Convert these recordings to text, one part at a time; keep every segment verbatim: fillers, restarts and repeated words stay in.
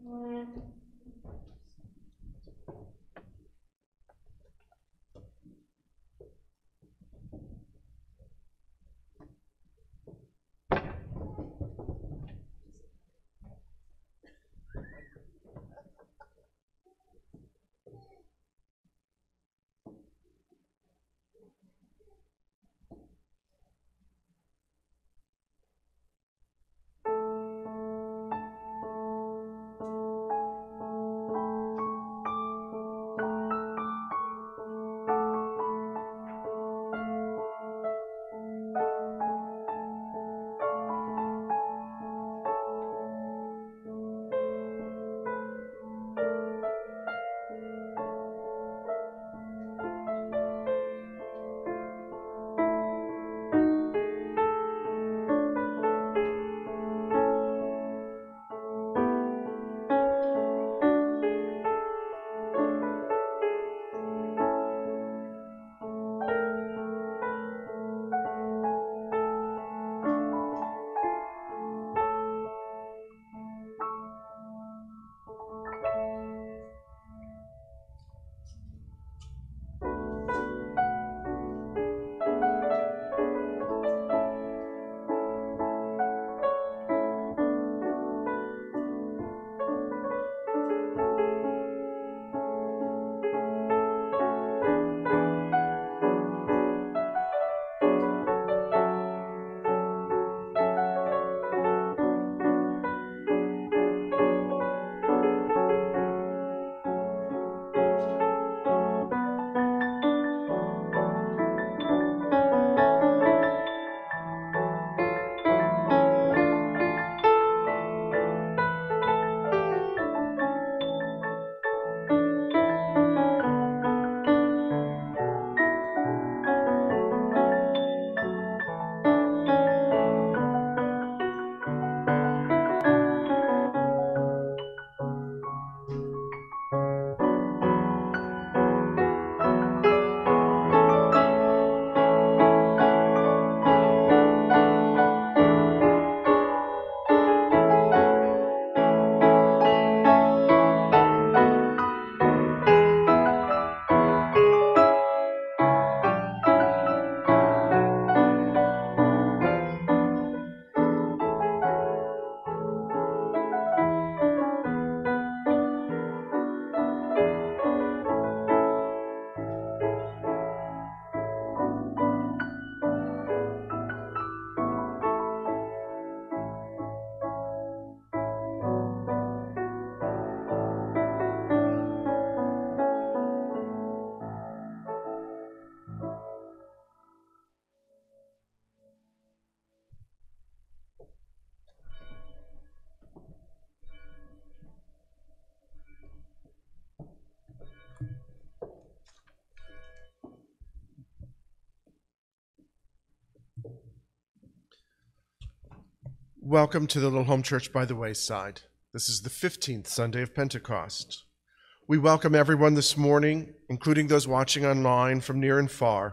Welcome to the Little Home Church by the Wayside. This is the fifteenth Sunday of Pentecost. We welcome everyone this morning, including those watching online from near and far.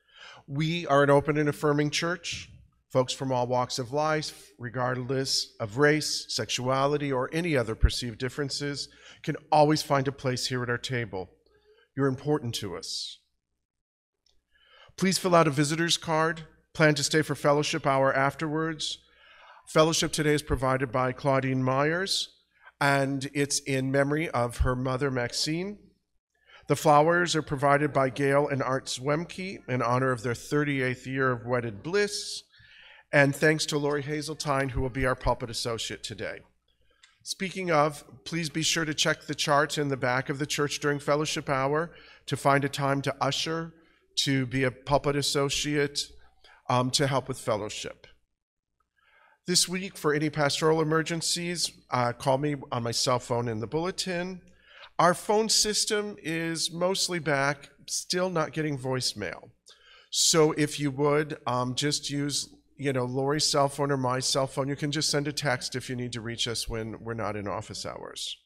We are an open and affirming church. Folks from all walks of life, regardless of race, sexuality, or any other perceived differences, can always find a place here at our table. You're important to us. Please fill out a visitor's card. Plan to stay for fellowship hour afterwards. Fellowship today is provided by Claudine Myers, and it's in memory of her mother, Maxine. The flowers are provided by Gail and Art Zwemke in honor of their thirty-eighth year of wedded bliss, and thanks to Lori Haseltine, who will be our pulpit associate today. Speaking of, please be sure to check the charts in the back of the church during fellowship hour to find a time to usher, to be a pulpit associate, um, to help with fellowship. This week, for any pastoral emergencies, uh, call me on my cell phone in the bulletin. Our phone system is mostly back, still not getting voicemail. So if you would, um, just use, you know, Lori's cell phone or my cell phone. You can just send a text if you need to reach us when we're not in office hours.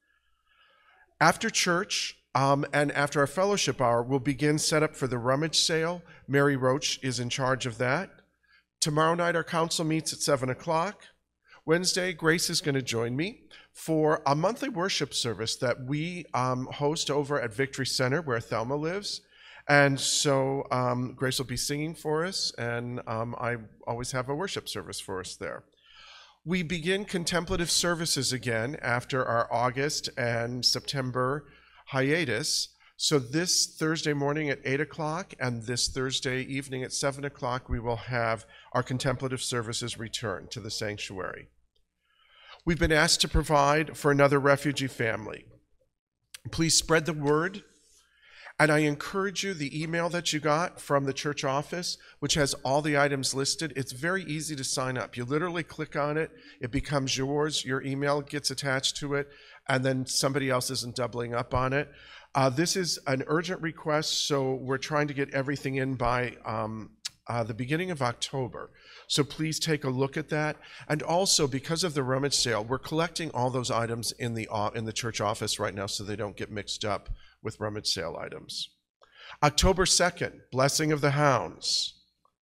After church um, and after our fellowship hour, we'll begin setup for the rummage sale. Mary Roach is in charge of that. Tomorrow night, our council meets at seven o'clock. Wednesday, Grace is going to join me for a monthly worship service that we um, host over at Victory Center, where Thelma lives. And so um, Grace will be singing for us, and um, I always have a worship service for us there. We begin contemplative services again after our August and September hiatus. So this Thursday morning at eight o'clock and this Thursday evening at seven o'clock, we will have our contemplative services return to the sanctuary. We've been asked to provide for another refugee family. Please spread the word. And I encourage you, the email that you got from the church office, which has all the items listed, it's very easy to sign up. You literally click on it, it becomes yours, your email gets attached to it, and then somebody else isn't doubling up on it. Uh, this is an urgent request, so we're trying to get everything in by um, uh, the beginning of October. So please take a look at that. And also, because of the rummage sale, we're collecting all those items in the, uh, in the church office right now so they don't get mixed up with rummage sale items. October second, Blessing of the Hounds.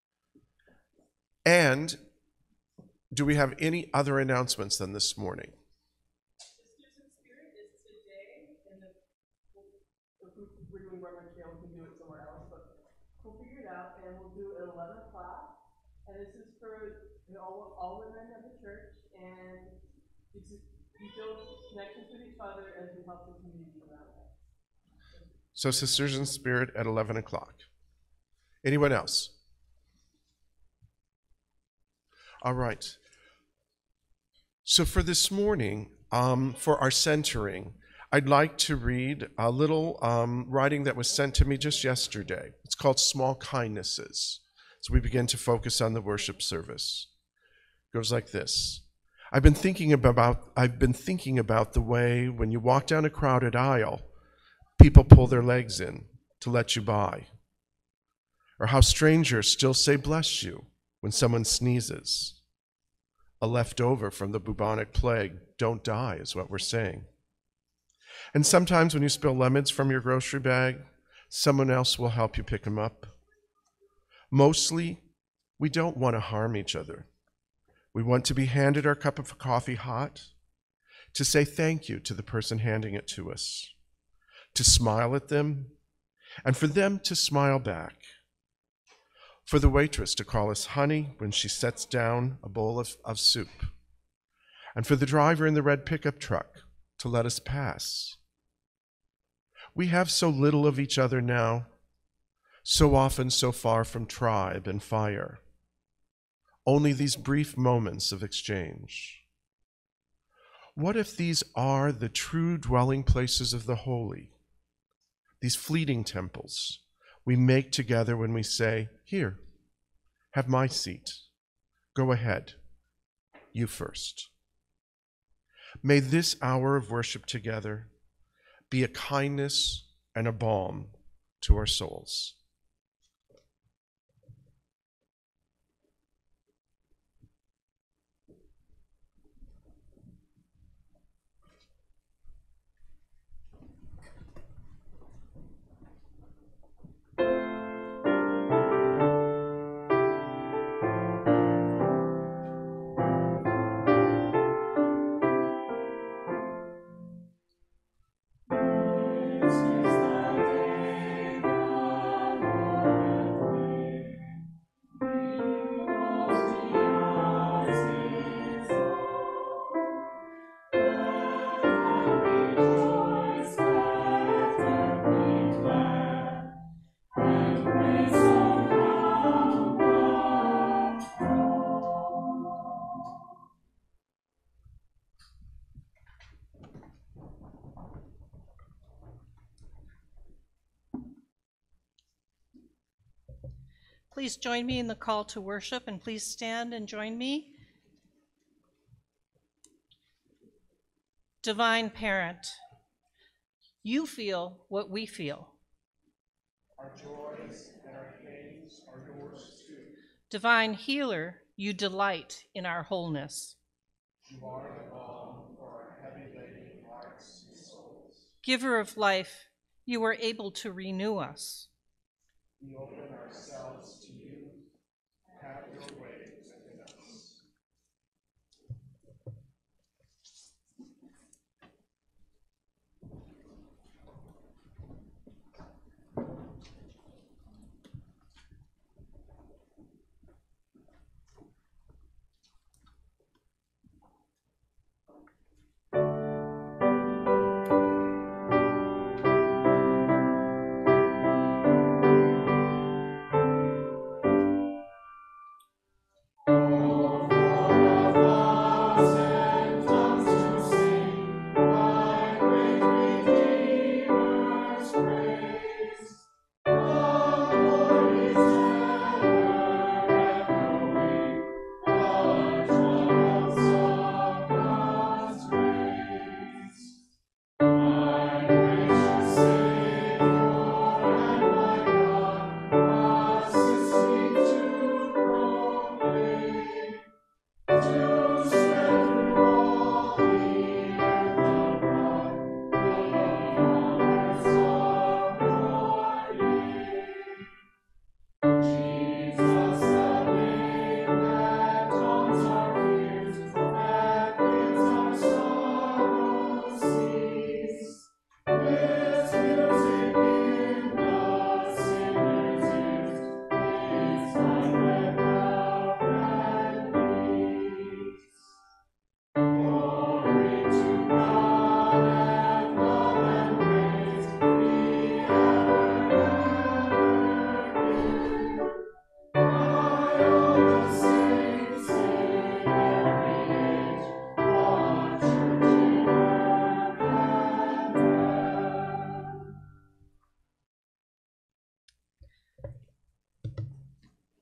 And do we have any other announcements than this morning? Spirit is today, and if we're doing rummage sale, we can do it somewhere else, but we'll figure it out, and we'll do it at eleven o'clock. And this is for you know, all, all women of the church, and it's, we build connections with each other as we help the community around us. So Sisters in Spirit at eleven o'clock. Anyone else? All right. So for this morning, um, for our centering, I'd like to read a little um, writing that was sent to me just yesterday. It's called Small Kindnesses. So we begin to focus on the worship service. It goes like this. I've been thinking about, I've been thinking about the way when you walk down a crowded aisle, people pull their legs in to let you by. Or how strangers still say bless you when someone sneezes. A leftover from the bubonic plague, don't die is what we're saying. And sometimes when you spill lemons from your grocery bag, someone else will help you pick them up. Mostly, we don't want to harm each other. We want to be handed our cup of coffee hot, to say thank you to the person handing it to us, to smile at them, and for them to smile back. For the waitress to call us honey when she sets down a bowl of, of soup. And for the driver in the red pickup truck to let us pass. We have so little of each other now, so often so far from tribe and fire. Only these brief moments of exchange. What if these are the true dwelling places of the holy? These fleeting temples we make together when we say, here, have my seat. Go ahead, you first. May this hour of worship together be a kindness and a balm to our souls. Please join me in the call to worship, and please stand and join me. Divine Parent, you feel what we feel. Our joys and our pains are yours too. Divine Healer, you delight in our wholeness. You are the balm for our heavy-laden hearts and souls. Giver of life, you are able to renew us. We open ourselves to you. Have your way within us.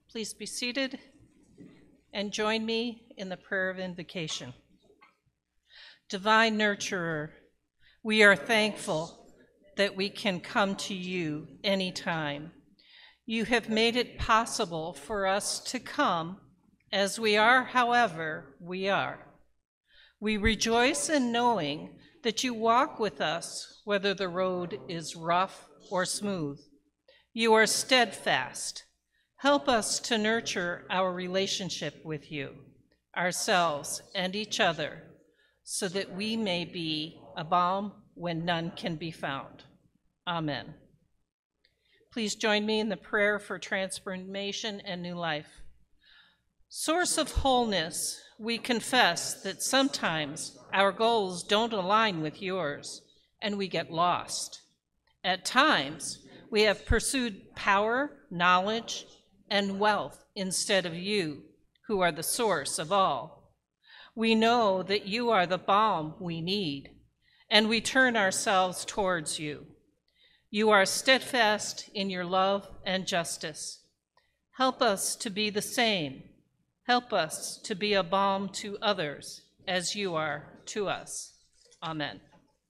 Please be seated and join me in the prayer of invocation. Divine Nurturer, we are thankful that we can come to you anytime. You have made it possible for us to come as we are, however we are. We rejoice in knowing that you walk with us, whether the road is rough or smooth. You are steadfast. Help us to nurture our relationship with you, ourselves, and each other, so that we may be a balm when none can be found. Amen. Please join me in the prayer for transformation and new life. Source of wholeness, we confess that sometimes our goals don't align with yours, and we get lost. At times, we have pursued power, knowledge, and wealth instead of you, who are the source of all. We know that you are the balm we need, and we turn ourselves towards you. You are steadfast in your love and justice. Help us to be the same. Help us to be a balm to others as you are to us. Amen.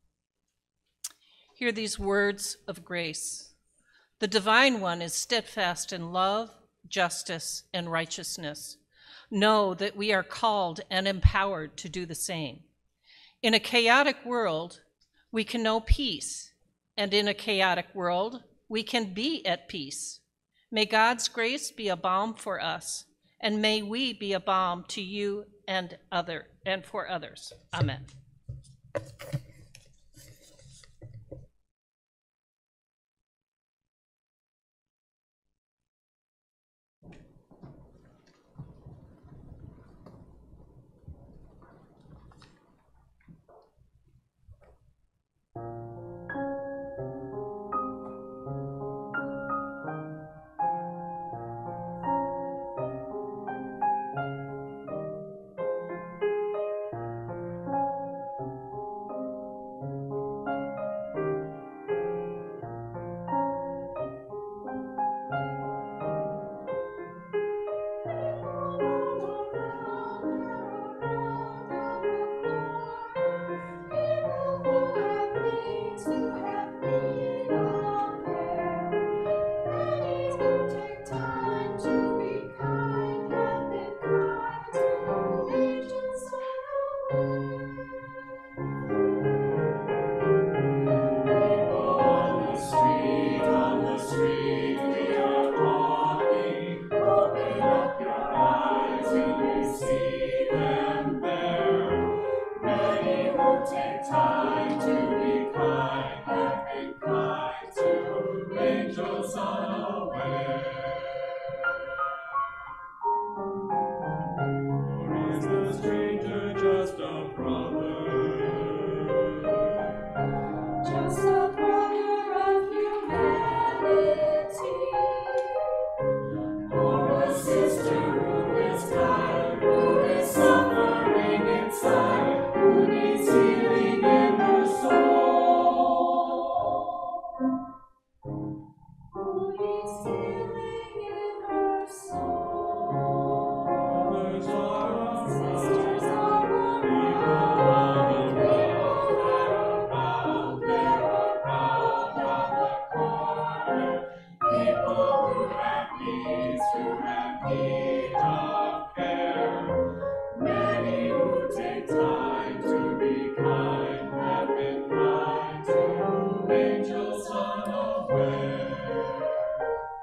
Hear these words of grace. The Divine One is steadfast in love, justice, and righteousness. Know that we are called and empowered to do the same. In a chaotic world, we can know peace, and in a chaotic world, we can be at peace. May God's grace be a balm for us, and may we be a balm to you and other and for others. Amen.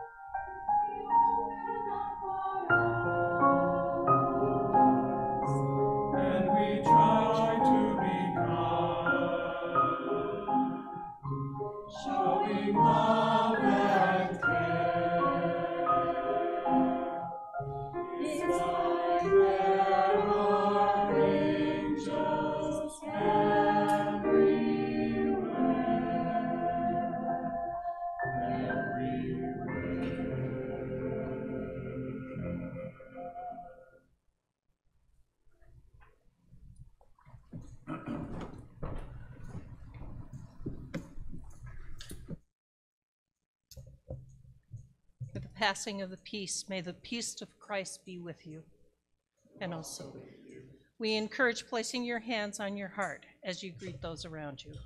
Angels unaware. passing of the peace, may the peace of Christ be with you. And also, we encourage placing your hands on your heart as you greet those around you.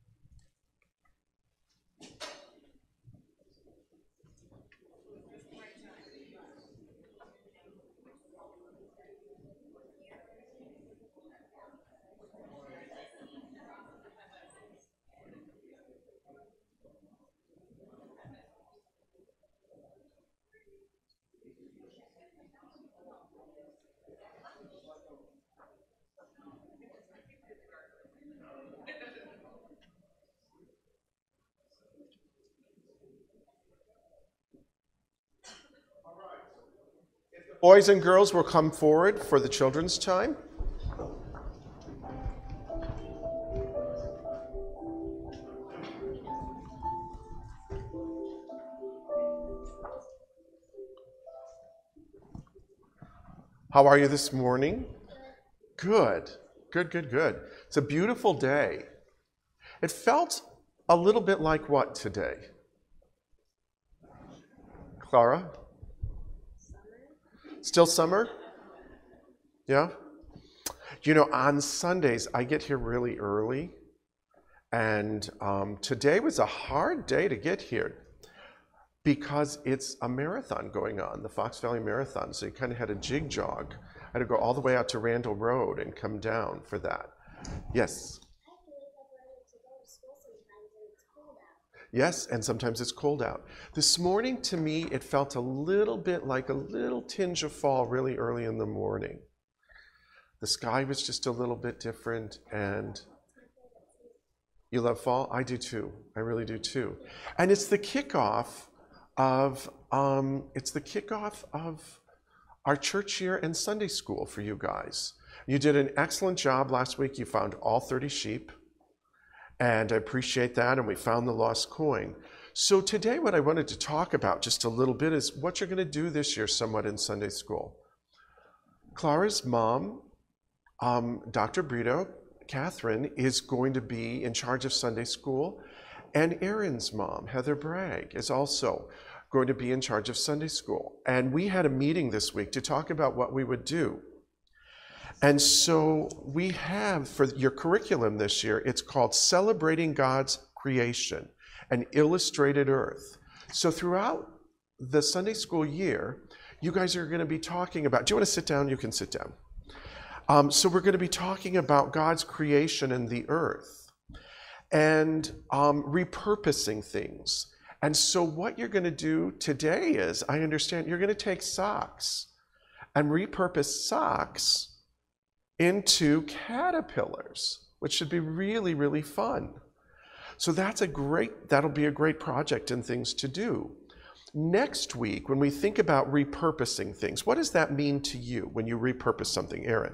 Boys and girls will come forward for the children's time. How are you this morning? Good, good, good, good. It's a beautiful day. It felt a little bit like what today? Clara? Still summer? Yeah? You know, on Sundays, I get here really early, and um, today was a hard day to get here because it's a marathon going on, the Fox Valley Marathon, so you kind of had a jig jog. I had to go all the way out to Randall Road and come down for that. Yes? Yes, and sometimes it's cold out. This morning, to me, it felt a little bit like a little tinge of fall really early in the morning. The sky was just a little bit different, and you love fall? I do too. I really do too. And it's the kickoff of um, it's the kickoff of our church year and Sunday school for you guys. You did an excellent job last week. You found all thirty sheep. And I appreciate that, and we found the lost coin. So today what I wanted to talk about just a little bit is what you're going to do this year somewhat in Sunday school. Clara's mom, um, Doctor Brito, Catherine, is going to be in charge of Sunday school, and Aaron's mom, Heather Bragg, is also going to be in charge of Sunday school. And we had a meeting this week to talk about what we would do. And so we have, for your curriculum this year, it's called Celebrating God's Creation, an Illustrated Earth. So throughout the Sunday school year, you guys are going to be talking about, do you want to sit down? You can sit down. Um, so we're going to be talking about God's creation and the earth and um, repurposing things. And so what you're going to do today is, I understand, you're going to take socks and repurpose socks into caterpillars, which should be really, really fun. So that's a great, that'll be a great project and things to do. Next week, when we think about repurposing things, what does that mean to you when you repurpose something, Aaron?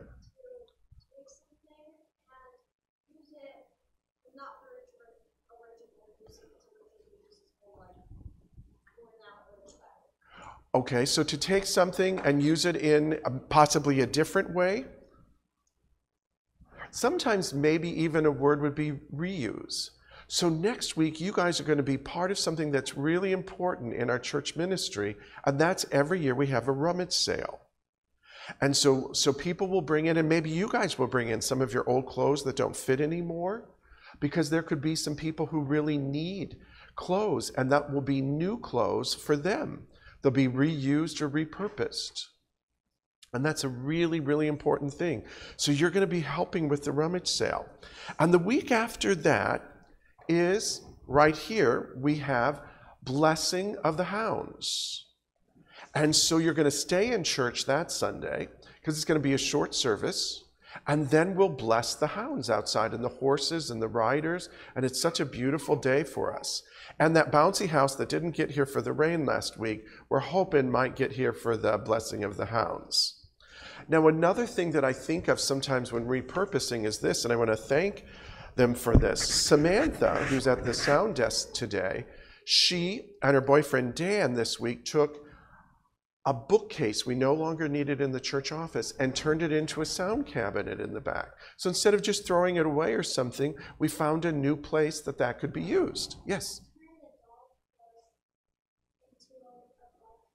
Okay, so to take something and use it in a, possibly a different way. Sometimes maybe even a word would be reuse. So next week, you guys are going to be part of something that's really important in our church ministry, and that's every year we have a rummage sale. And so, so people will bring in, and maybe you guys will bring in some of your old clothes that don't fit anymore, because there could be some people who really need clothes, and that will be new clothes for them. They'll be reused or repurposed. And that's a really, really important thing. So you're going to be helping with the rummage sale. And the week after that is, right here, we have Blessing of the Hounds. And so you're going to stay in church that Sunday, because it's going to be a short service, and then we'll bless the hounds outside, and the horses and the riders, and it's such a beautiful day for us. And that bouncy house that didn't get here for the rain last week, we're hoping might get here for the Blessing of the Hounds. Now, another thing that I think of sometimes when repurposing is this, and I want to thank them for this. Samantha, who's at the sound desk today, she and her boyfriend Dan this week took a bookcase we no longer needed in the church office and turned it into a sound cabinet in the back. So instead of just throwing it away or something, we found a new place that that could be used. Yes?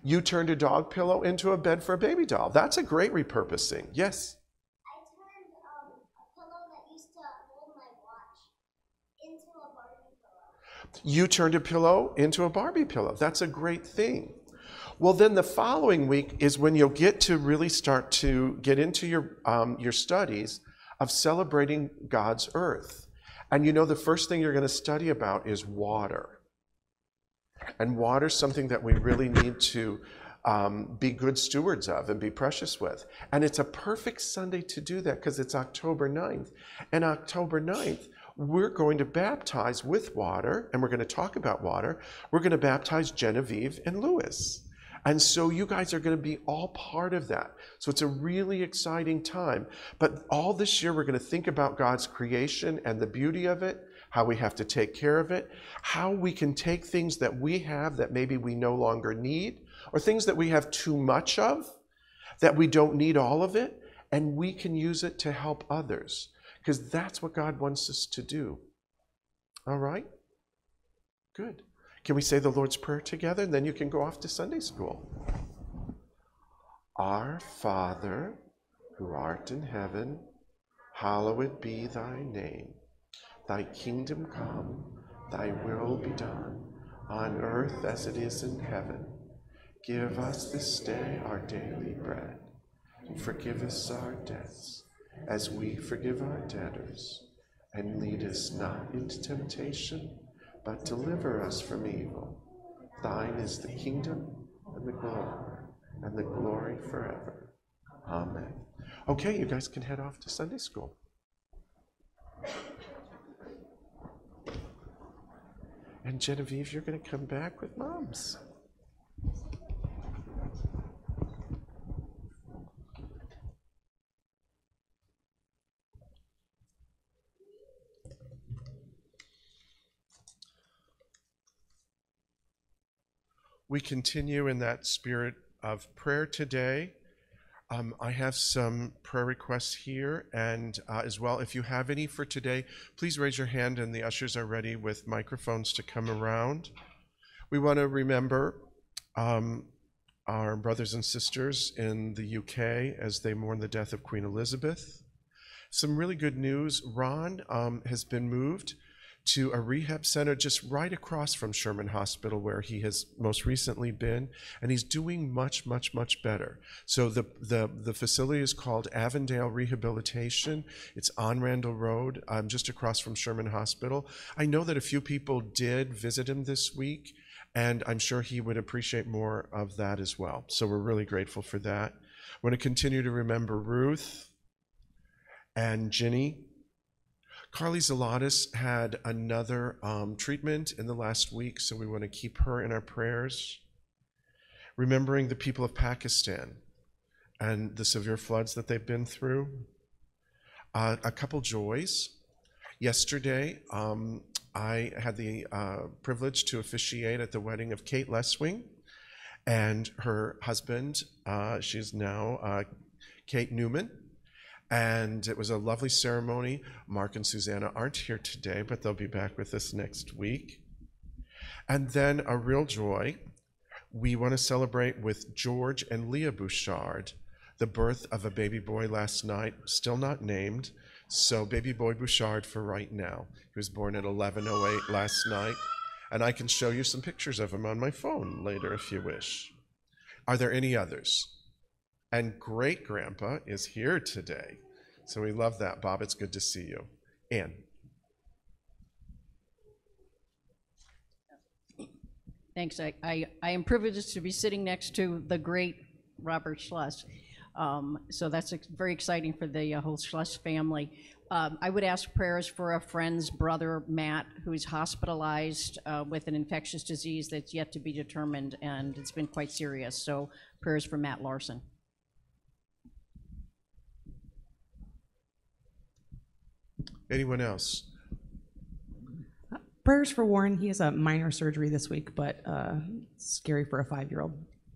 You turned a dog pillow into a bed for a baby doll. That's a great repurposing. Yes? I turned um, a pillow that used to hold my watch into a Barbie pillow. You turned a pillow into a Barbie pillow. That's a great thing. Well, then the following week is when you'll get to really start to get into your, um, your studies of celebrating God's earth. And you know, the first thing you're going to study about is water. And water is something that we really need to um, be good stewards of and be precious with. And it's a perfect Sunday to do that because it's October ninth. And October ninth, we're going to baptize with water, and we're going to talk about water. We're going to baptize Genevieve and Louis. And so you guys are going to be all part of that. So it's a really exciting time. But all this year, we're going to think about God's creation and the beauty of it, how we have to take care of it, how we can take things that we have that maybe we no longer need, or things that we have too much of, that we don't need all of it, and we can use it to help others. Because that's what God wants us to do. All right? Good. Can we say the Lord's Prayer together? And then you can go off to Sunday school. Our Father, who art in heaven, hallowed be thy name. Thy kingdom come, thy will be done, on earth as it is in heaven. Give us this day our daily bread, and forgive us our debts, as we forgive our debtors. And lead us not into temptation, but deliver us from evil. Thine is the kingdom, and the glory, and the glory forever. Amen. Okay, you guys can head off to Sunday school. And Genevieve, you're going to come back with moms. We continue in that spirit of prayer today. Um, I have some prayer requests here, and uh, as well, if you have any for today, please raise your hand, and the ushers are ready with microphones to come around. We want to remember um, our brothers and sisters in the U K as they mourn the death of Queen Elizabeth. Some really good news. Ron um, has been moved to a rehab center just right across from Sherman Hospital, where he has most recently been, and he's doing much, much, much better. So the, the, the facility is called Avondale Rehabilitation. It's on Randall Road, um, just across from Sherman Hospital. I know that a few people did visit him this week, and I'm sure he would appreciate more of that as well. So we're really grateful for that. I want to continue to remember Ruth and Ginny. Carly Zalatis had another um, treatment in the last week, so we want to keep her in our prayers. Remembering the people of Pakistan and the severe floods that they've been through. Uh, a couple joys. Yesterday, um, I had the uh, privilege to officiate at the wedding of Kate Leswing and her husband. Uh, she's now uh, Kate Newman. And it was a lovely ceremony. Mark and Susanna aren't here today, but they'll be back with us next week. And then a real joy, we want to celebrate with George and Leah Bouchard the birth of a baby boy last night, still not named. So baby boy Bouchard for right now. He was born at eleven oh eight last night. And I can show you some pictures of him on my phone later if you wish. Are there any others? And great-grandpa is here today. So we love that. Bob, it's good to see you. Ann. Thanks. I, I, I am privileged to be sitting next to the great Robert Schluss. Um, so that's ex- very exciting for the uh, whole Schluss family. Um, I would ask prayers for a friend's brother, Matt, who is hospitalized uh, with an infectious disease that's yet to be determined, and it's been quite serious. So prayers for Matt Larson. Anyone else? Prayers for Warren. He has a minor surgery this week, but uh, scary for a five-year-old.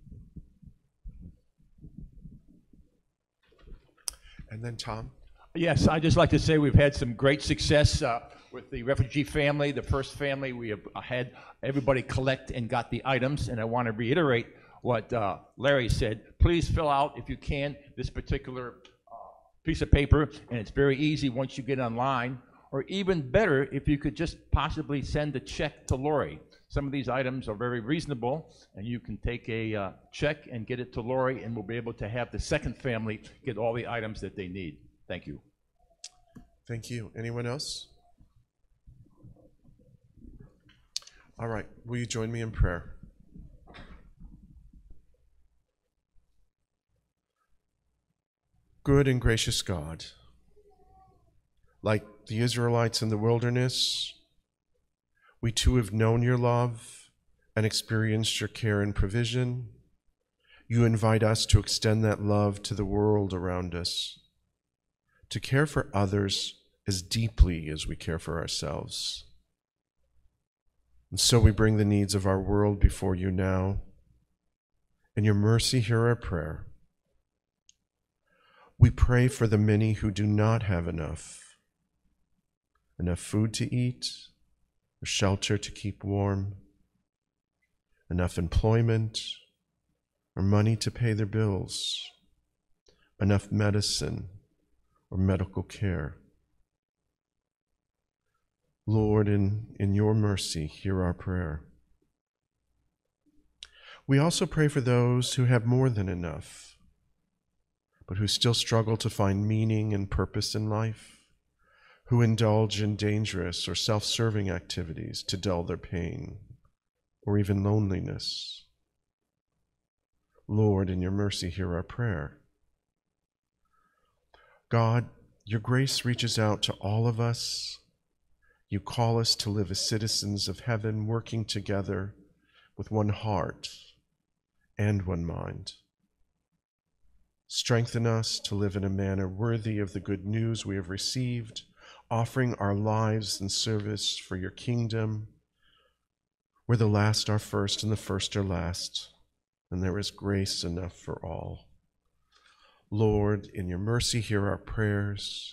And then Tom? Yes, I'd just like to say we've had some great success uh, with the refugee family, the first family. We have had everybody collect and got the items, and I want to reiterate what uh, Larry said. Please fill out, if you can, this particular uh, piece of paper, and it's very easy once you get online. Or even better, if you could just possibly send a check to Lori. Some of these items are very reasonable, and you can take a uh, check and get it to Lori, and we'll be able to have the second family get all the items that they need. Thank you. Thank you. Anyone else? All right. Will you join me in prayer? Good and gracious God, like the Israelites in the wilderness, we too have known your love and experienced your care and provision. You invite us to extend that love to the world around us, to care for others as deeply as we care for ourselves. And so we bring the needs of our world before you now. In your mercy, hear our prayer. We pray for the many who do not have enough, enough food to eat, or shelter to keep warm, enough employment, or money to pay their bills, enough medicine or medical care. Lord, in, in your mercy, hear our prayer. We also pray for those who have more than enough, but who still struggle to find meaning and purpose in life, who indulge in dangerous or self-serving activities to dull their pain or even loneliness. Lord, in your mercy, hear our prayer. God, your grace reaches out to all of us. You call us to live as citizens of heaven, working together with one heart and one mind. Strengthen us to live in a manner worthy of the good news we have received, offering our lives in service for your kingdom, where the last are first and the first are last, and there is grace enough for all. Lord, in your mercy, hear our prayers.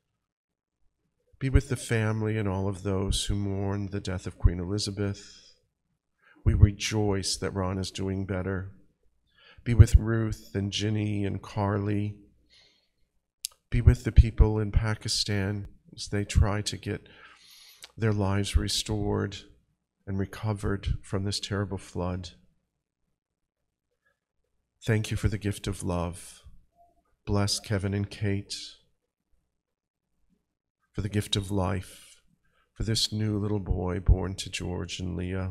Be with the family and all of those who mourn the death of Queen Elizabeth. We rejoice that Ron is doing better. Be with Ruth and Ginny and Carly. Be with the people in Pakistan as they try to get their lives restored and recovered from this terrible flood. Thank you for the gift of love. Bless Kevin and Kate, for the gift of life, for this new little boy born to George and Leah.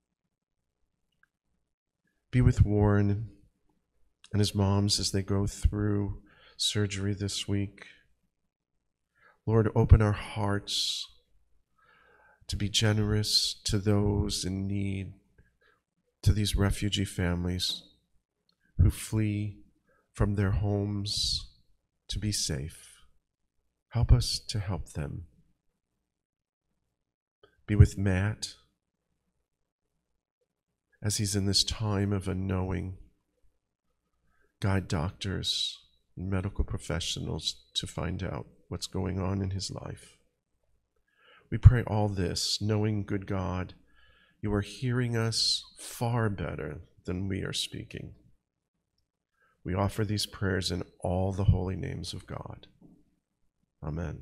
Be with Warren and his moms as they go through surgery this week. Lord, open our hearts to be generous to those in need, to these refugee families who flee from their homes to be safe. Help us to help them. Be with Matt as he's in this time of unknowing. Guide doctors and medical professionals to find out what's going on in his life. We pray all this, knowing, good God, you are hearing us far better than we are speaking. We offer these prayers in all the holy names of God. Amen.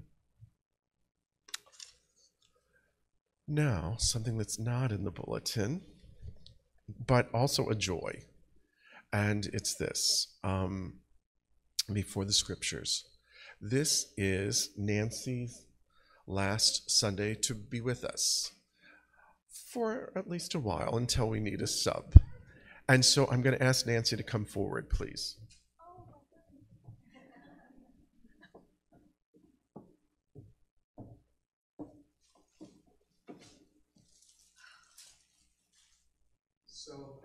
Now, something that's not in the bulletin, but also a joy. And it's this, um, before the scriptures. This is Nancy's last Sunday to be with us for at least a while until we need a sub. And so I'm going to ask Nancy to come forward, please. So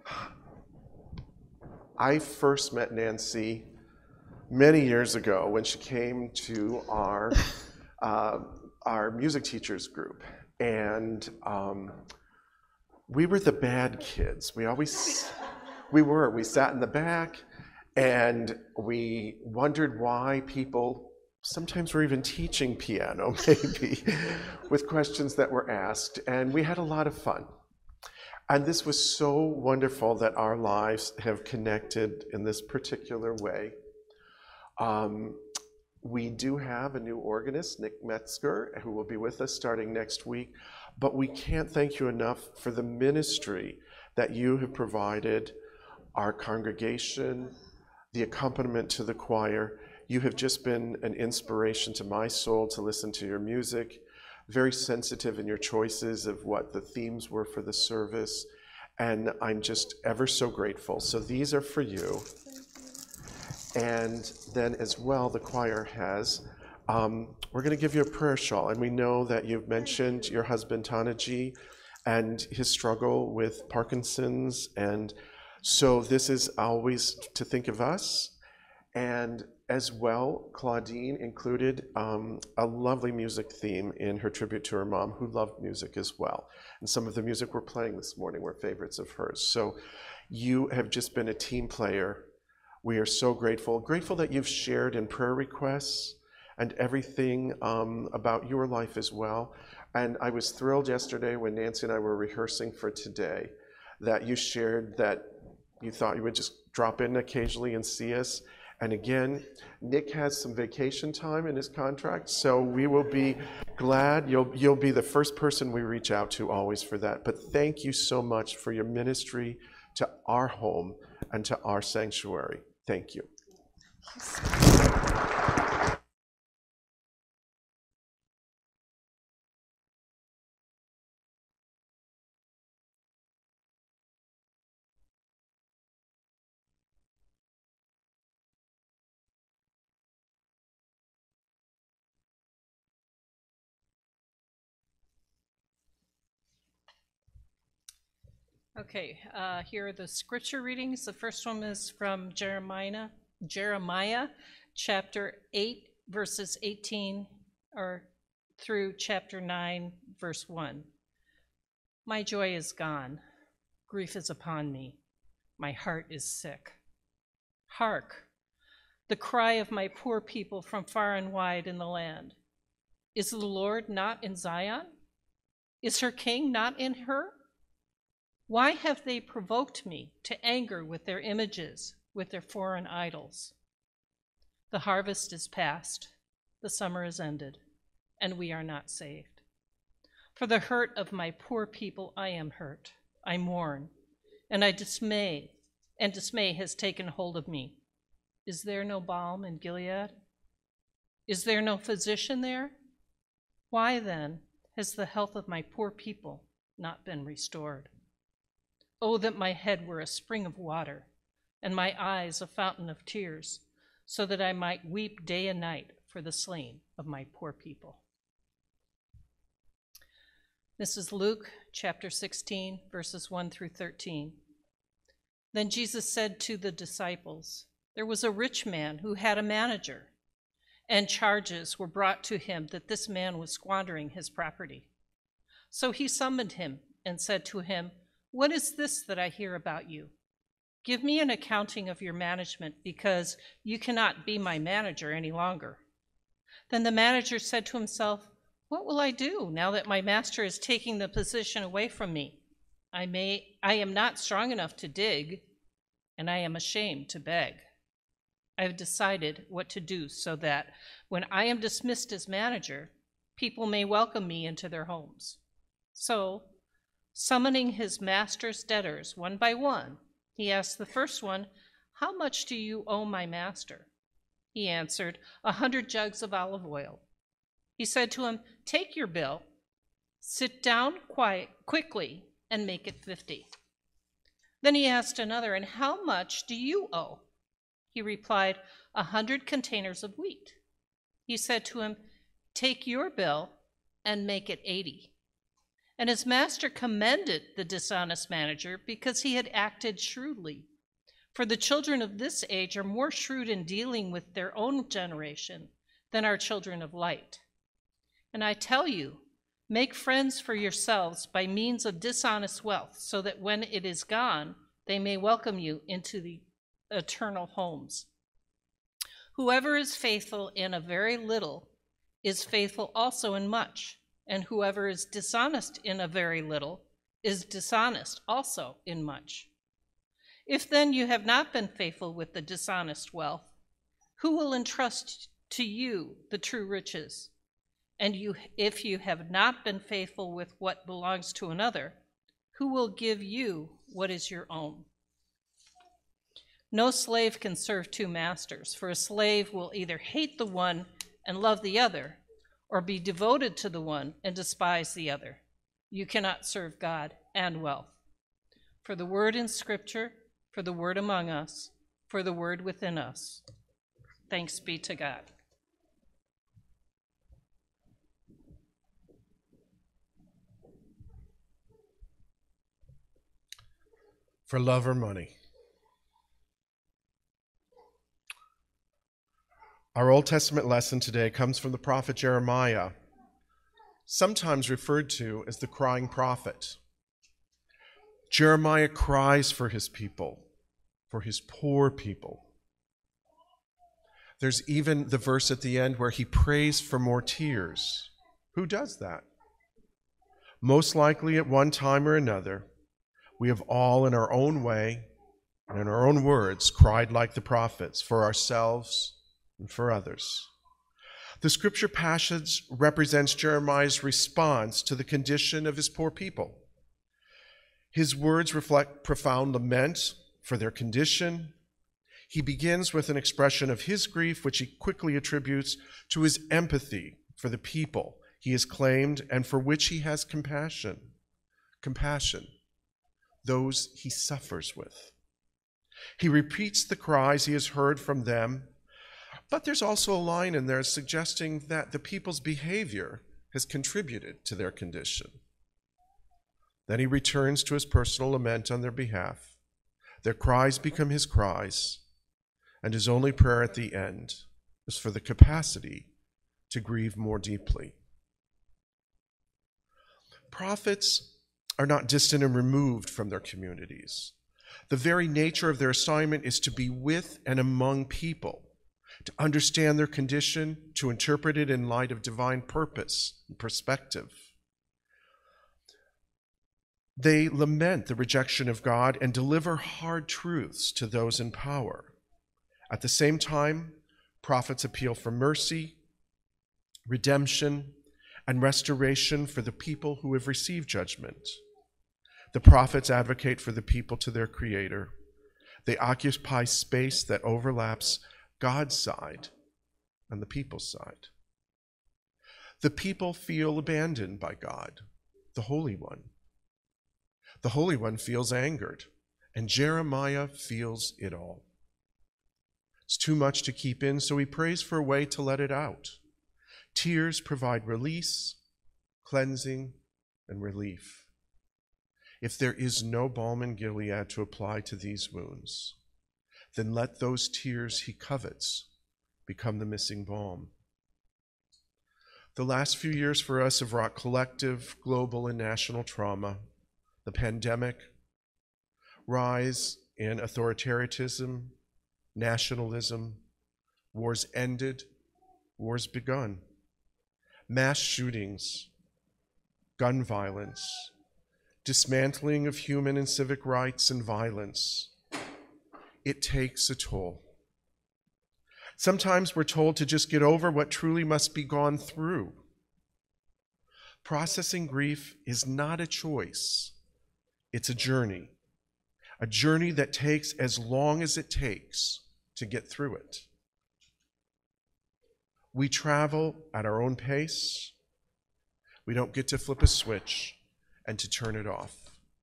I first met Nancy many years ago when she came to our uh, our music teachers group, and um, we were the bad kids. We always we were. We sat in the back, and we wondered why people sometimes were even teaching piano, maybe, with questions that were asked, and we had a lot of fun. And this was so wonderful that our lives have connected in this particular way. Um, we do have a new organist, Nick Metzger, who will be with us starting next week, but we can't thank you enough for the ministry that you have provided our congregation, the accompaniment to the choir. You have just been an inspiration to my soul to listen to your music, very sensitive in your choices of what the themes were for the service, and I'm just ever so grateful. So these are for you. And then as well, the choir has, um, we're going to give you a prayer shawl, and we know that you've mentioned your husband Tanaji and his struggle with Parkinson's, and so this is always to think of us. And as well, Claudine included um, a lovely music theme in her tribute to her mom, who loved music as well. And some of the music we're playing this morning were favorites of hers. So you have just been a team player. We are so grateful. Grateful that you've shared in prayer requests and everything um, about your life as well. And I was thrilled yesterday when Nancy and I were rehearsing for today that you shared that you thought you would just drop in occasionally and see us. And again, Nick has some vacation time in his contract, so we will be glad. You'll, you'll be the first person we reach out to always for that. But thank you so much for your ministry to our home and to our sanctuary. Thank you. Okay, uh, here are the scripture readings. The first one is from Jeremiah, Jeremiah, chapter eight, verses eighteen, or through chapter nine, verse one. My joy is gone, grief is upon me, my heart is sick. Hark, the cry of my poor people from far and wide in the land. Is the Lord not in Zion? Is her king not in her? Why have they provoked me to anger with their images, with their foreign idols? The harvest is past, the summer is ended, and we are not saved. For the hurt of my poor people I am hurt, I mourn, and I dismay, and dismay has taken hold of me. Is there no balm in Gilead? Is there no physician there? Why then has the health of my poor people not been restored? Oh, that my head were a spring of water, and my eyes a fountain of tears, so that I might weep day and night for the slain of my poor people. This is Luke chapter sixteen, verses one through thirteen. Then Jesus said to the disciples, there was a rich man who had a manager, and charges were brought to him that this man was squandering his property. So he summoned him and said to him, what is this that I hear about you? Give me an accounting of your management, because you cannot be my manager any longer. Then the manager said to himself, what will I do now that my master is taking the position away from me? I may, I am not strong enough to dig, and I am ashamed to beg. I have decided what to do so that when I am dismissed as manager, people may welcome me into their homes. So, summoning his master's debtors one by one, he asked the first one, how much do you owe my master? He answered, a hundred jugs of olive oil. He said to him, take your bill, sit down quiet, quickly, and make it fifty. Then he asked another, and how much do you owe? He replied, a hundred containers of wheat. He said to him, take your bill and make it eighty. And his master commended the dishonest manager because he had acted shrewdly. For the children of this age are more shrewd in dealing with their own generation than are children of light. And I tell you, make friends for yourselves by means of dishonest wealth, so that when it is gone, they may welcome you into the eternal homes. Whoever is faithful in a very little is faithful also in much. And whoever is dishonest in a very little is dishonest also in much. If then you have not been faithful with the dishonest wealth, who will entrust to you the true riches? And you, if you have not been faithful with what belongs to another, who will give you what is your own? No slave can serve two masters, for a slave will either hate the one and love the other, or be devoted to the one and despise the other. You cannot serve God and wealth. For the word in Scripture, for the word among us, for the word within us. Thanks be to God. For love or money. Our Old Testament lesson today comes from the prophet Jeremiah, sometimes referred to as the crying prophet. Jeremiah cries for his people, for his poor people. There's even the verse at the end where he prays for more tears. Who does that? Most likely at one time or another, we have all in our own way and in our own words cried like the prophets for ourselves and for others. The scripture passage represents Jeremiah's response to the condition of his poor people. His words reflect profound lament for their condition. He begins with an expression of his grief, which he quickly attributes to his empathy for the people he has claimed and for which he has compassion. Compassion, those he suffers with. He repeats the cries he has heard from them, but there's also a line in there suggesting that the people's behavior has contributed to their condition. Then he returns to his personal lament on their behalf. Their cries become his cries, and his only prayer at the end is for the capacity to grieve more deeply. Prophets are not distant and removed from their communities. The very nature of their assignment is to be with and among people, to understand their condition, to interpret it in light of divine purpose and perspective. They lament the rejection of God and deliver hard truths to those in power. At the same time, prophets appeal for mercy, redemption, and restoration for the people who have received judgment. The prophets advocate for the people to their Creator. They occupy space that overlaps God's side and the people's side. The people feel abandoned by God, the Holy One. The Holy One feels angered, and Jeremiah feels it all. It's too much to keep in, so he prays for a way to let it out. Tears provide release, cleansing, and relief. If there is no balm in Gilead to apply to these wounds, then let those tears he covets become the missing balm. The last few years for us have wrought collective, global, and national trauma. The pandemic, rise in authoritarianism, nationalism, wars ended, wars begun, mass shootings, gun violence, dismantling of human and civic rights and violence. It takes a toll. Sometimes we're told to just get over what truly must be gone through. Processing grief is not a choice. It's a journey, a journey that takes as long as it takes to get through it. We travel at our own pace. We don't get to flip a switch and to turn it off.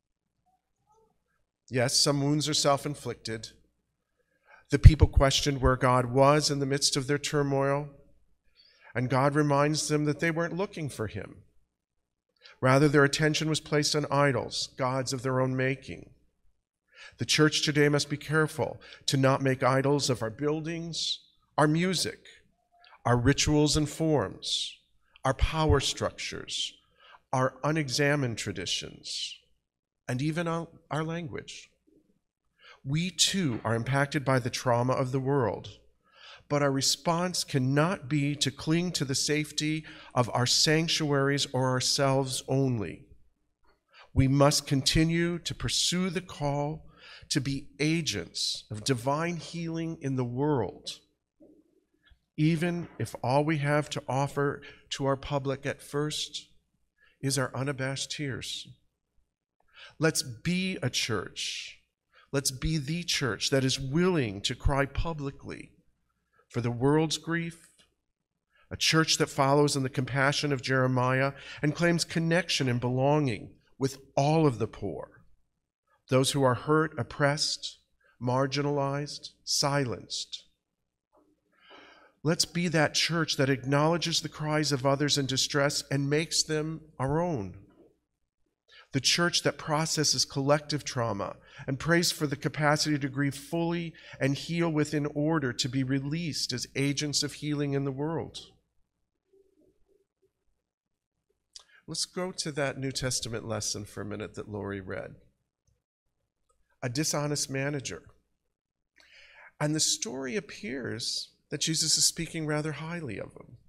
Yes, some wounds are self-inflicted. The people questioned where God was in the midst of their turmoil, and God reminds them that they weren't looking for him. Rather, their attention was placed on idols, gods of their own making. The church today must be careful to not make idols of our buildings, our music, our rituals and forms, our power structures, our unexamined traditions, and even our, our language. We too are impacted by the trauma of the world, but our response cannot be to cling to the safety of our sanctuaries or ourselves only. We must continue to pursue the call to be agents of divine healing in the world, even if all we have to offer to our public at first is our unabashed tears. Let's be a church. Let's be the church that is willing to cry publicly for the world's grief, a church that follows in the compassion of Jeremiah and claims connection and belonging with all of the poor, those who are hurt, oppressed, marginalized, silenced. Let's be that church that acknowledges the cries of others in distress and makes them our own. The church that processes collective trauma and prays for the capacity to grieve fully and heal within order to be released as agents of healing in the world. Let's go to that New Testament lesson for a minute that Lori read. A dishonest manager. And the story appears that Jesus is speaking rather highly of him.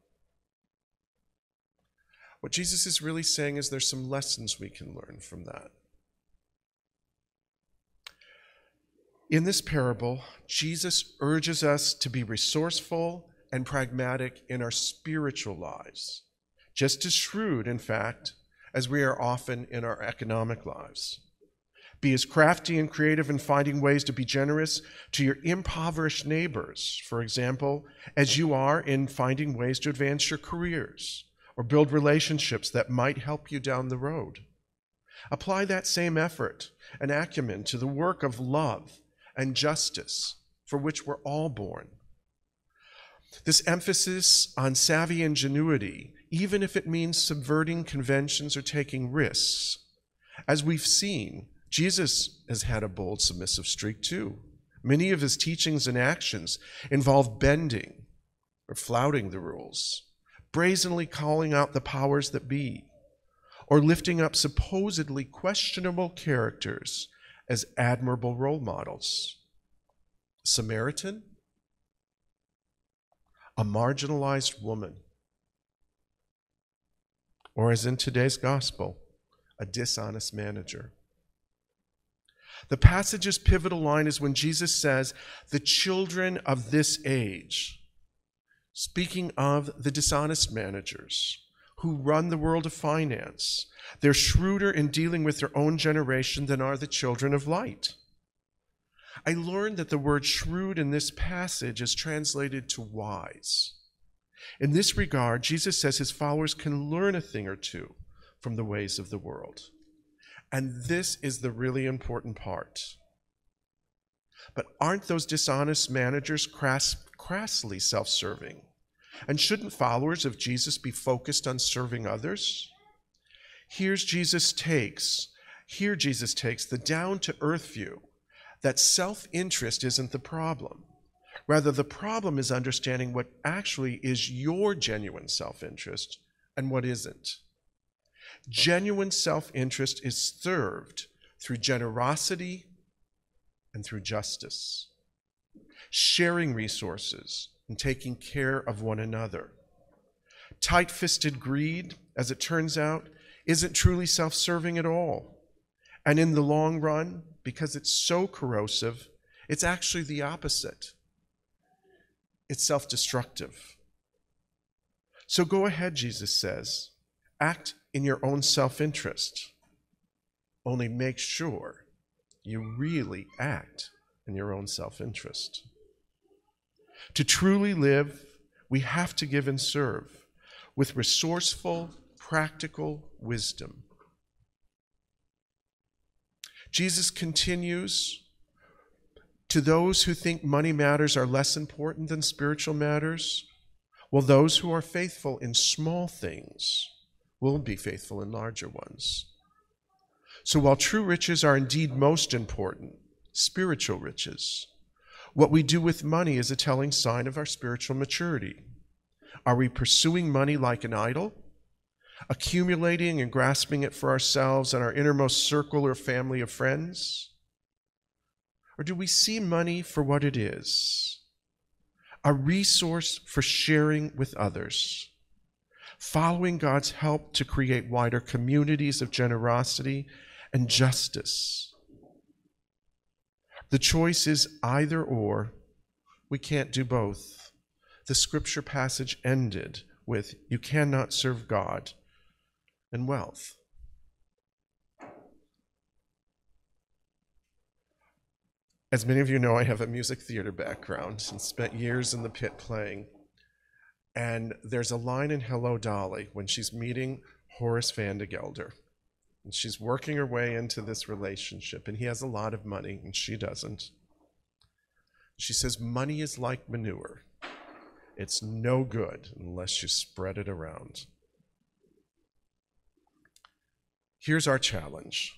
What Jesus is really saying is there's some lessons we can learn from that. In this parable, Jesus urges us to be resourceful and pragmatic in our spiritual lives, just as shrewd, in fact, as we are often in our economic lives. Be as crafty and creative in finding ways to be generous to your impoverished neighbors, for example, as you are in finding ways to advance your careers or build relationships that might help you down the road. Apply that same effort and acumen to the work of love and justice for which we're all born. This emphasis on savvy ingenuity, even if it means subverting conventions or taking risks, as we've seen, Jesus has had a bold, submissive streak too. Many of his teachings and actions involve bending or flouting the rules, brazenly calling out the powers that be, or lifting up supposedly questionable characters as admirable role models. Samaritan, a marginalized woman, or as in today's gospel, a dishonest manager. The passage's pivotal line is when Jesus says, the children of this age, speaking of the dishonest managers who run the world of finance. They're shrewder in dealing with their own generation than are the children of light. I learned that the word shrewd in this passage is translated to wise. In this regard, Jesus says his followers can learn a thing or two from the ways of the world. And this is the really important part. But aren't those dishonest managers crass, crassly self-serving? And shouldn't followers of Jesus be focused on serving others? Here's Jesus takes, here Jesus takes the down-to-earth view that self-interest isn't the problem. Rather, the problem is understanding what actually is your genuine self-interest and what isn't. Genuine self-interest is served through generosity and through justice, sharing resources and taking care of one another. Tight-fisted greed, as it turns out, isn't truly self-serving at all. And in the long run, because it's so corrosive, it's actually the opposite. It's self-destructive. So go ahead, Jesus says, act in your own self-interest. Only make sure you really act in your own self-interest. To truly live, we have to give and serve with resourceful, practical wisdom. Jesus continues, to those who think money matters are less important than spiritual matters, well, those who are faithful in small things will be faithful in larger ones. So while true riches are indeed most important, spiritual riches, what we do with money is a telling sign of our spiritual maturity. Are we pursuing money like an idol, accumulating and grasping it for ourselves and our innermost circle or family of friends? Or do we see money for what it is? A resource for sharing with others, following God's help to create wider communities of generosity and justice. The choice is either or. We can't do both. The scripture passage ended with, "You cannot serve God and wealth." As many of you know, I have a music theater background and spent years in the pit playing. And there's a line in Hello, Dolly when she's meeting Horace Van de Gelder. And she's working her way into this relationship, and he has a lot of money, and she doesn't. She says, "Money is like manure. It's no good unless you spread it around." Here's our challenge.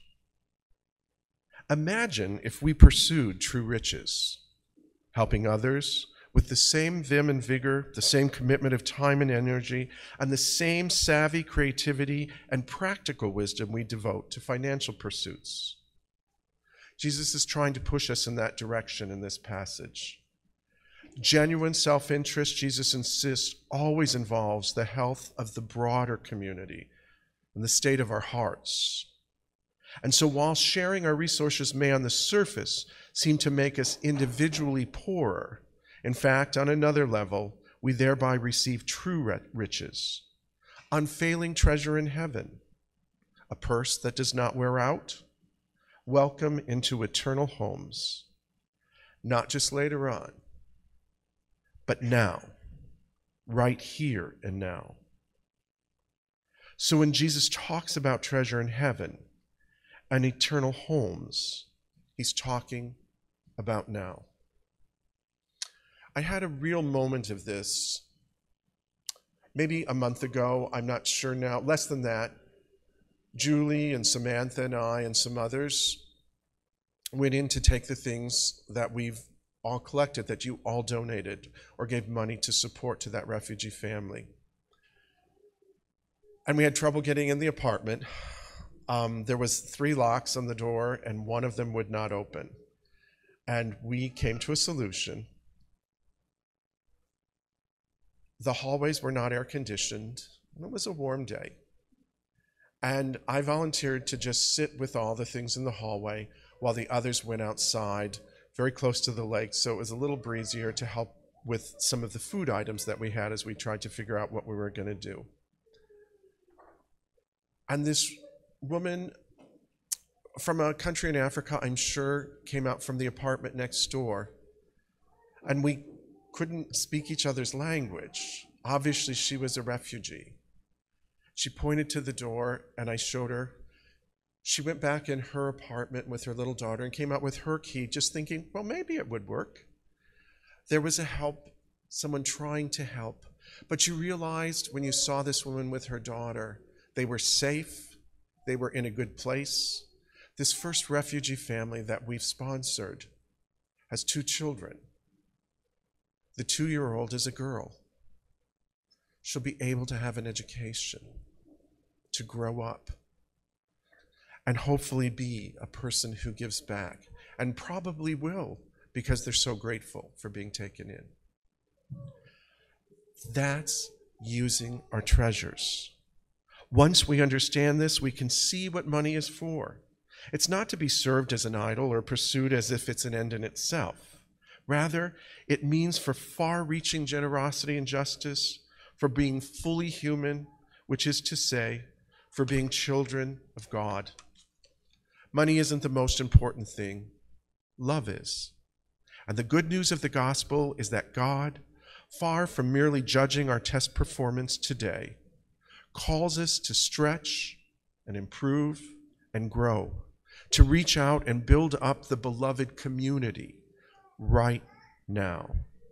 Imagine if we pursued true riches, helping others with the same vim and vigor, the same commitment of time and energy, and the same savvy creativity and practical wisdom we devote to financial pursuits. Jesus is trying to push us in that direction in this passage. Genuine self-interest, Jesus insists, always involves the health of the broader community and the state of our hearts. And so while sharing our resources may on the surface seem to make us individually poorer, in fact, on another level, we thereby receive true riches, unfailing treasure in heaven, a purse that does not wear out, welcome into eternal homes, not just later on, but now, right here and now. So when Jesus talks about treasure in heaven and eternal homes, he's talking about now. I had a real moment of this maybe a month ago, I'm not sure now, less than that. Julie and Samantha and I and some others went in to take the things that we've all collected, that you all donated or gave money to support to that refugee family. And we had trouble getting in the apartment. Um, there was three locks on the door and one of them would not open. And we came to a solution. The hallways were not air conditioned, and it was a warm day. And I volunteered to just sit with all the things in the hallway while the others went outside, very close to the lake, so it was a little breezier to help with some of the food items that we had as we tried to figure out what we were going to do. And this woman from a country in Africa, I'm sure, came out from the apartment next door, and we couldn't speak each other's language. Obviously, she was a refugee. She pointed to the door, and I showed her. She went back in her apartment with her little daughter and came out with her key, just thinking, well, maybe it would work. There was a help, someone trying to help. But you realized when you saw this woman with her daughter, they were safe, they were in a good place. This first refugee family that we've sponsored has two children. The two-year-old is a girl. She'll be able to have an education, to grow up, and hopefully be a person who gives back, and probably will, because they're so grateful for being taken in. That's using our treasures. Once we understand this, we can see what money is for. It's not to be served as an idol or pursued as if it's an end in itself. Rather, it means for far-reaching generosity and justice, for being fully human, which is to say, for being children of God. Money isn't the most important thing. Love is. And the good news of the gospel is that God, far from merely judging our test performance today, calls us to stretch and improve and grow, to reach out and build up the beloved community right now.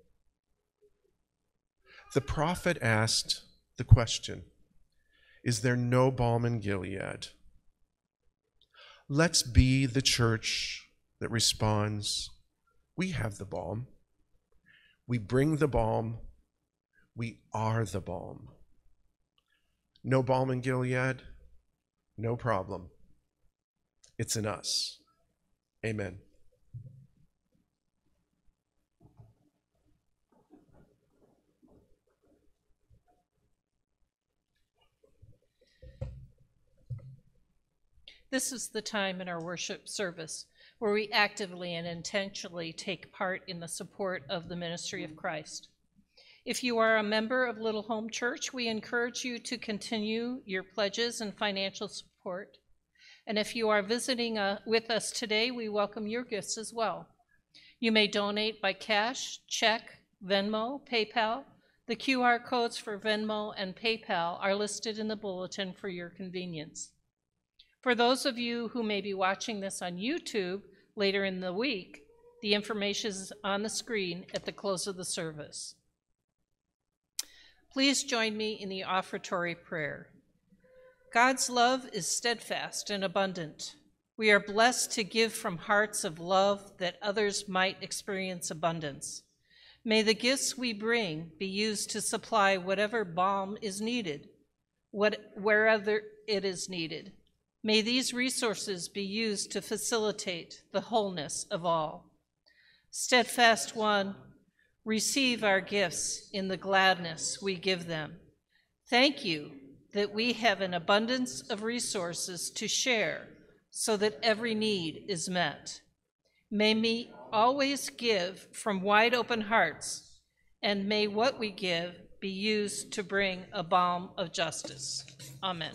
The prophet asked the question, is there no balm in Gilead? Let's be the church that responds, we have the balm. We bring the balm. We are the balm. No balm in Gilead? No problem. It's in us. Amen. This is the time in our worship service where we actively and intentionally take part in the support of the ministry of Christ. If you are a member of Little Home Church, we encourage you to continue your pledges and financial support. And if you are visiting uh, with us today, we welcome your gifts as well. You may donate by cash, check, Venmo, PayPal. The Q R codes for Venmo and PayPal are listed in the bulletin for your convenience. For those of you who may be watching this on YouTube later in the week, the information is on the screen at the close of the service. Please join me in the offertory prayer. God's love is steadfast and abundant. We are blessed to give from hearts of love that others might experience abundance. May the gifts we bring be used to supply whatever balm is needed, what, wherever it is needed. May these resources be used to facilitate the wholeness of all. Steadfast One, receive our gifts in the gladness we give them. Thank you that we have an abundance of resources to share so that every need is met. May we always give from wide open hearts, and may what we give be used to bring a balm of justice. Amen.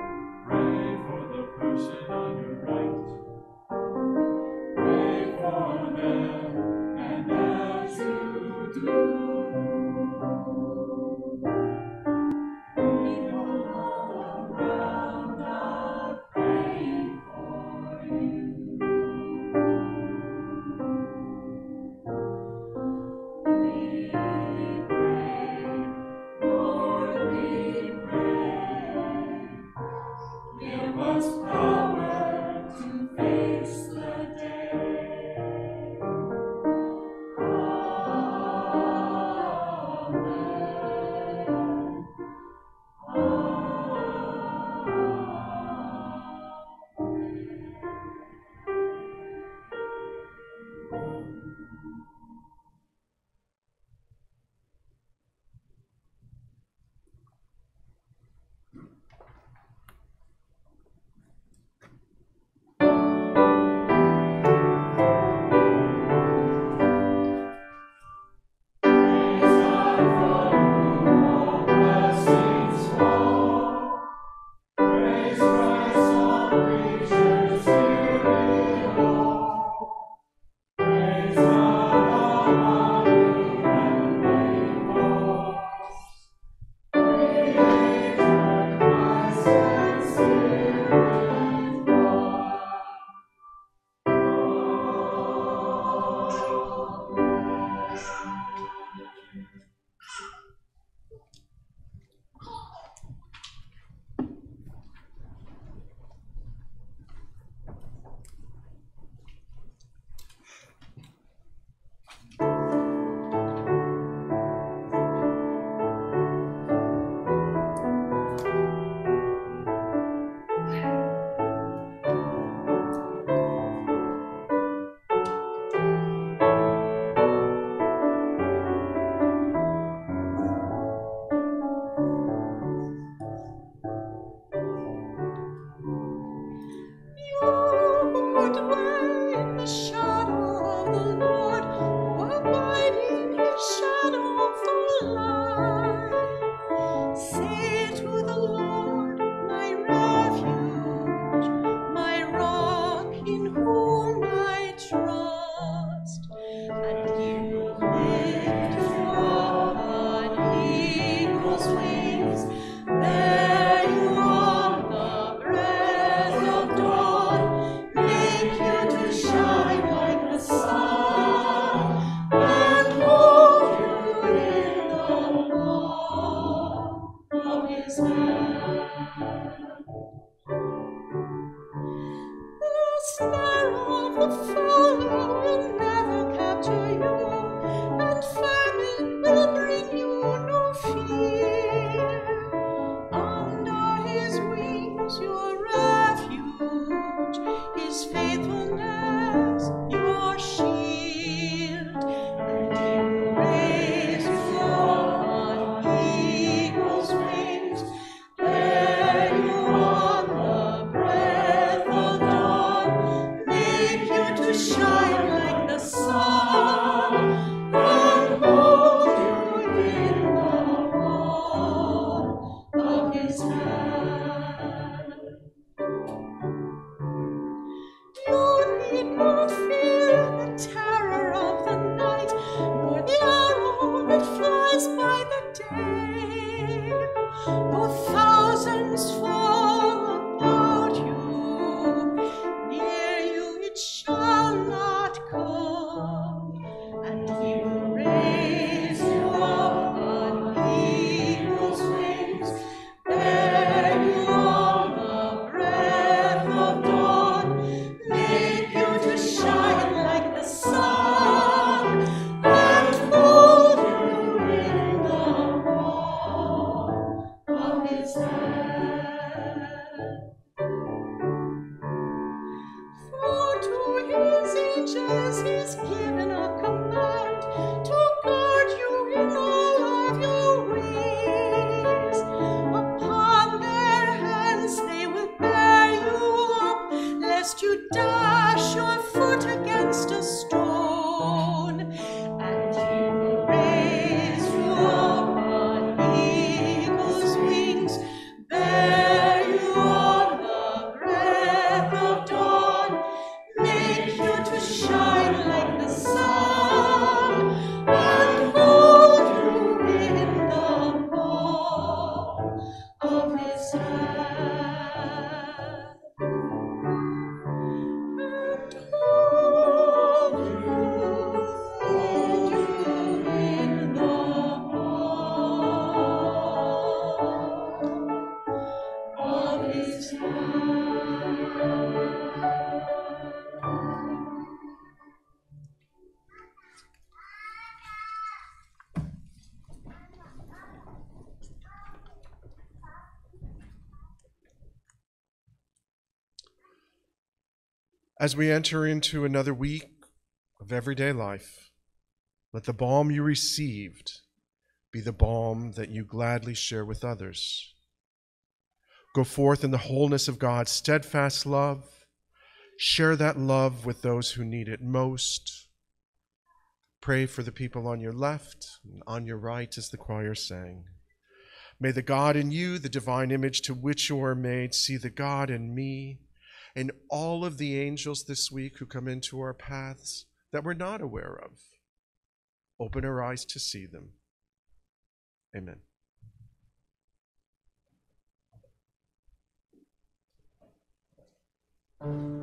For Of his hand. As we enter into another week of everyday life, let the balm you received be the balm that you gladly share with others. Go forth in the wholeness of God's steadfast love. Share that love with those who need it most. Pray for the people on your left and on your right, as the choir sang. May the God in you, the divine image to which you are made, see the God in me and all of the angels this week who come into our paths that we're not aware of. Open our eyes to see them. Amen. Thank you.